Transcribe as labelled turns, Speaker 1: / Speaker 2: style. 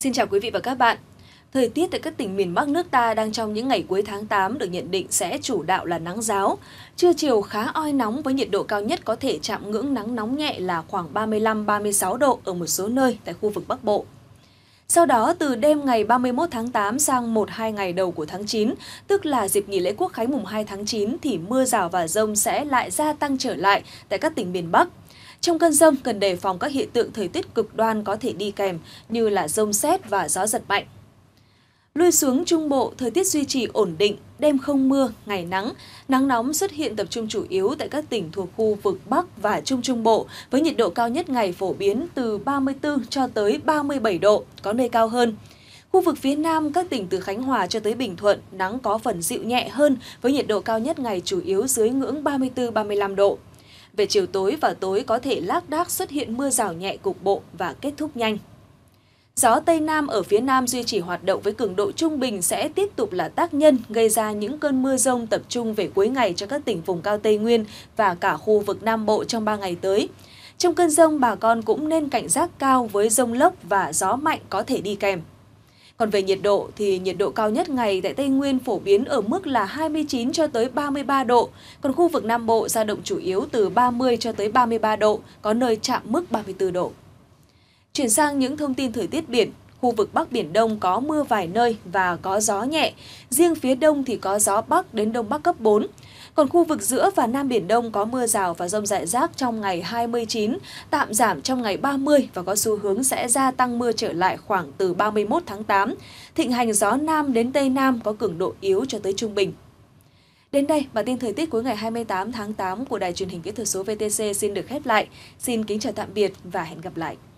Speaker 1: Xin chào quý vị và các bạn. Thời tiết tại các tỉnh miền Bắc nước ta đang trong những ngày cuối tháng 8 được nhận định sẽ chủ đạo là nắng ráo. Trưa chiều khá oi nóng với nhiệt độ cao nhất có thể chạm ngưỡng nắng nóng nhẹ là khoảng 35-36 độ ở một số nơi tại khu vực Bắc Bộ. Sau đó, từ đêm ngày 31 tháng 8 sang 1-2 ngày đầu của tháng 9, tức là dịp nghỉ lễ Quốc khánh mùng 2 tháng 9, thì mưa rào và dông sẽ lại gia tăng trở lại tại các tỉnh miền Bắc. Trong cơn dông, cần đề phòng các hiện tượng thời tiết cực đoan có thể đi kèm như là dông sét và gió giật mạnh. Lui xuống Trung Bộ, thời tiết duy trì ổn định, đêm không mưa, ngày nắng. Nắng nóng xuất hiện tập trung chủ yếu tại các tỉnh thuộc khu vực Bắc và Trung Trung Bộ, với nhiệt độ cao nhất ngày phổ biến từ 34 cho tới 37 độ, có nơi cao hơn. Khu vực phía Nam, các tỉnh từ Khánh Hòa cho tới Bình Thuận, nắng có phần dịu nhẹ hơn, với nhiệt độ cao nhất ngày chủ yếu dưới ngưỡng 34-35 độ. Về chiều tối và tối có thể lác đác xuất hiện mưa rào nhẹ cục bộ và kết thúc nhanh. Gió Tây Nam ở phía Nam duy trì hoạt động với cường độ trung bình sẽ tiếp tục là tác nhân gây ra những cơn mưa dông tập trung về cuối ngày cho các tỉnh vùng cao Tây Nguyên và cả khu vực Nam Bộ trong 3 ngày tới. Trong cơn dông, bà con cũng nên cảnh giác cao với dông lốc và gió mạnh có thể đi kèm. Còn về nhiệt độ thì nhiệt độ cao nhất ngày tại Tây Nguyên phổ biến ở mức là 29 cho tới 33 độ, còn khu vực Nam Bộ dao động chủ yếu từ 30 cho tới 33 độ, có nơi chạm mức 34 độ. Chuyển sang những thông tin thời tiết biển, khu vực Bắc Biển Đông có mưa vài nơi và có gió nhẹ, riêng phía Đông thì có gió Bắc đến Đông Bắc cấp 4. Còn khu vực giữa và Nam Biển Đông có mưa rào và dông rải rác trong ngày 29, tạm giảm trong ngày 30 và có xu hướng sẽ gia tăng mưa trở lại khoảng từ 31 tháng 8. Thịnh hành gió Nam đến Tây Nam có cường độ yếu cho tới trung bình. Đến đây, bản tin thời tiết cuối ngày 28 tháng 8 của Đài truyền hình kỹ thuật số VTC xin được khép lại. Xin kính chào tạm biệt và hẹn gặp lại.